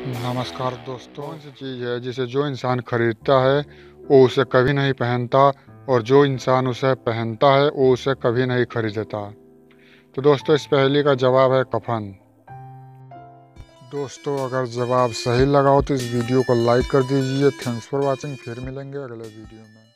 नमस्कार दोस्तों। कौन सी चीज़ है जिसे जो इंसान खरीदता है वो उसे कभी नहीं पहनता और जो इंसान उसे पहनता है वो उसे कभी नहीं खरीदता। तो दोस्तों इस पहेली का जवाब है कफन। दोस्तों अगर जवाब सही लगा हो तो इस वीडियो को लाइक कर दीजिए। Thanks for watching. फिर मिलेंगे अगले वीडियो में।